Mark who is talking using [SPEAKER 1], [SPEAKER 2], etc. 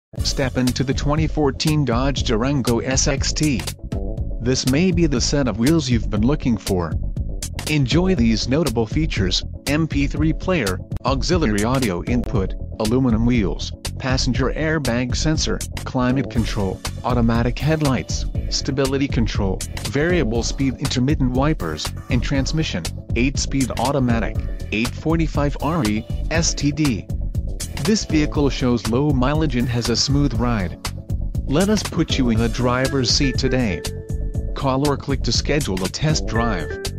[SPEAKER 1] Step into the 2014 Dodge Durango SXT. This may be the set of wheels you've been looking for. Enjoy these notable features: MP3 player, auxiliary audio input, aluminum wheels, passenger airbag sensor, climate control, automatic headlights, stability control, variable speed intermittent wipers, and transmission, 8-speed automatic, 845RE, STD. This vehicle shows low mileage and has a smooth ride. Let us put you in the driver's seat today. Call or click to schedule a test drive.